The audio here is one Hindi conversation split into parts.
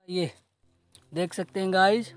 ये देख सकते हैं गाइज,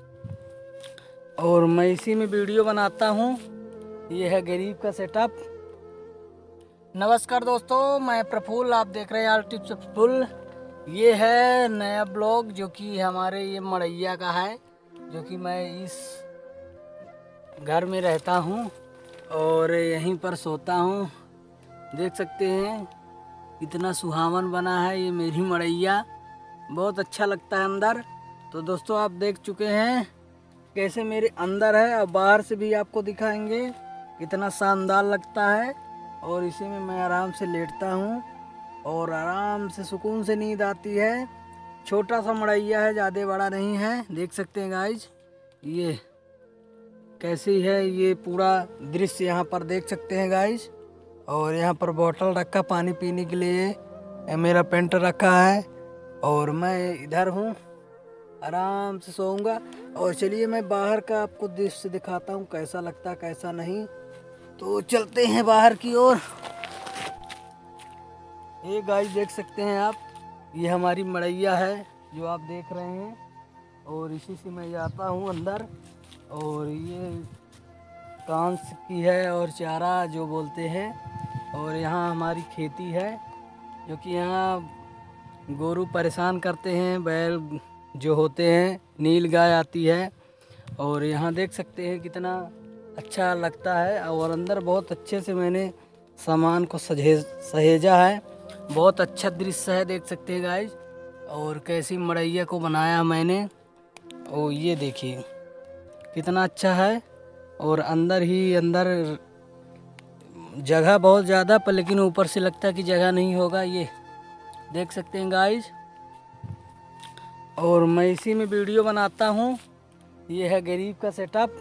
और मैं इसी में वीडियो बनाता हूँ। ये है गरीब का सेटअप। नमस्कार दोस्तों, मैं प्रफुल्ल, आप देख रहे हैं आल टिप्स प्रफुल्ल। ये है नया ब्लॉग जो कि हमारे ये मड़ैया का है, जो कि मैं इस घर में रहता हूँ और यहीं पर सोता हूँ। देख सकते हैं इतना सुहावन बना है ये मेरी मड़ैया, बहुत अच्छा लगता है अंदर। तो दोस्तों आप देख चुके हैं कैसे मेरे अंदर है, और बाहर से भी आपको दिखाएंगे कितना शानदार लगता है। और इसी में मैं आराम से लेटता हूँ और आराम से सुकून से नींद आती है। छोटा सा मड़ैया है, ज़्यादा बड़ा नहीं है। देख सकते हैं गाइज ये कैसी है, ये पूरा दृश्य यहाँ पर देख सकते हैं गाइज। और यहाँ पर बोतल रखा पानी पीने के लिए, मेरा पेंट रखा है और मैं इधर हूँ, आराम से सोऊंगा। और चलिए मैं बाहर का आपको दृश्य दिखाता हूँ कैसा लगता कैसा नहीं। तो चलते हैं बाहर की ओर। ये गाइस देख सकते हैं आप, ये हमारी मड़ैया है जो आप देख रहे हैं, और इसी से मैं जाता हूँ अंदर। और ये कांस की है और चारा जो बोलते हैं। और यहाँ हमारी खेती है, जो कि यहाँ गोरू परेशान करते हैं, बैल जो होते हैं, नील गाय आती है। और यहाँ देख सकते हैं कितना अच्छा लगता है। और अंदर बहुत अच्छे से मैंने सामान को सहेजा है, बहुत अच्छा दृश्य है, देख सकते हैं गाइज। और कैसी मड़ैया को बनाया मैंने, और ये देखिए कितना अच्छा है। और अंदर ही अंदर जगह बहुत ज़्यादा पर, लेकिन ऊपर से लगता है कि जगह नहीं होगा। ये देख सकते हैं गाइज, और मैं इसी में वीडियो बनाता हूँ। ये है गरीब का सेटअप।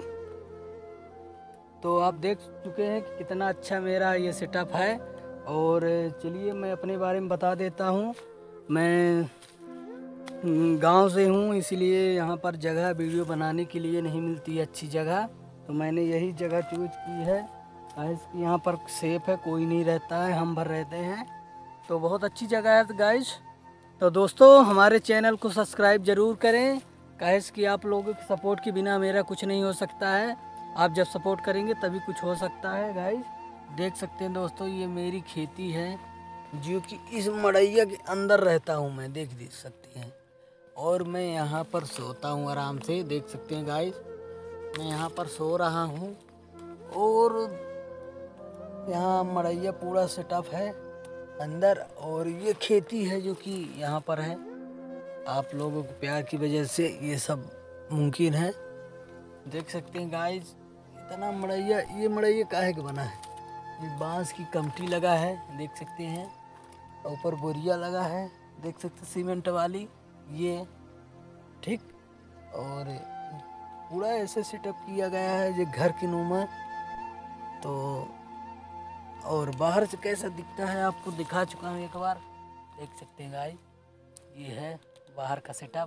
तो आप देख चुके हैं कि कितना अच्छा मेरा ये सेटअप है। और चलिए मैं अपने बारे में बता देता हूँ। मैं गांव से हूँ, इसलिए यहाँ पर जगह वीडियो बनाने के लिए नहीं मिलती है अच्छी जगह, तो मैंने यही जगह चूज की है। कि यहाँ पर सेफ है, कोई नहीं रहता है, हम भर रहते हैं, तो बहुत अच्छी जगह है गाइस। तो दोस्तों हमारे चैनल को सब्सक्राइब ज़रूर करें, काहे कि आप लोगों के सपोर्ट के बिना मेरा कुछ नहीं हो सकता है। आप जब सपोर्ट करेंगे तभी कुछ हो सकता है गाइस। देख सकते हैं दोस्तों, ये मेरी खेती है जो कि इस मड़ैया के अंदर रहता हूँ मैं, देख सकते हैं। और मैं यहाँ पर सोता हूँ आराम से, देख सकते हैं गाइस, मैं यहाँ पर सो रहा हूँ। और यहाँ मड़ैया पूरा सेटअप है अंदर, और ये खेती है जो कि यहाँ पर है। आप लोगों के प्यार की वजह से ये सब मुमकिन है। देख सकते हैं गाइस इतना मड़ैया, ये मड़ैया काहे के बना है, ये बांस की कमटी लगा है, देख सकते हैं, ऊपर बोरिया लगा है, देख सकते हैं सीमेंट वाली, ये ठीक। और पूरा ऐसे सेटअप किया गया है जो घर के नुमा। तो और बाहर से कैसा दिखता है आपको दिखा चुका हूँ एक बार, देख सकते हैं गाइस, ये है बाहर का सेटअप।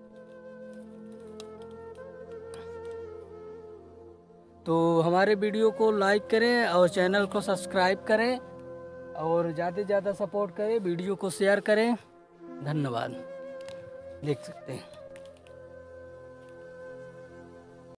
तो हमारे वीडियो को लाइक करें और चैनल को सब्सक्राइब करें, और ज़्यादा से ज़्यादा सपोर्ट करें, वीडियो को शेयर करें। धन्यवाद। देख सकते हैं।